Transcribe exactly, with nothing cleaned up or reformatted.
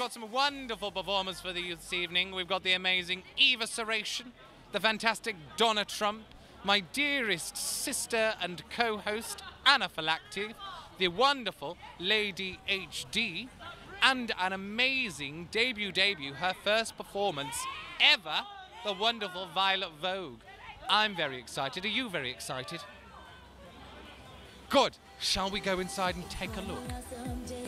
got some wonderful performers for you this evening. We've got the amazing Eva Saration, the fantastic Donna Trump, my dearest sister and co-host Anna Phylacti, the wonderful Lady H D, and an amazing debut debut, her first performance ever, the wonderful Violet Vogue. I'm very excited. Are you very excited? Good. Shall we go inside and take a look?